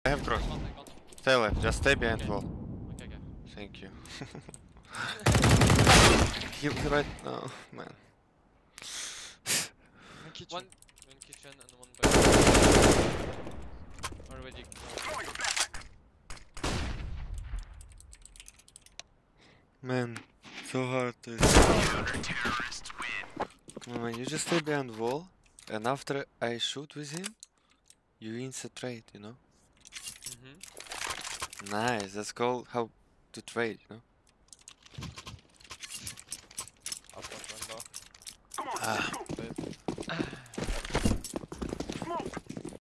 I have cross. One second. Stay left, just stay behind Okay. wall. Okay, okay. Thank you. He right now, man. One kitchen. One kitchen and one back. Already. Man, so hard to. Come on, man, you just stay behind wall, and after I shoot with him, you insta trade, you know? Nice, that's called how to trade, you know? I've got one bar. Ah.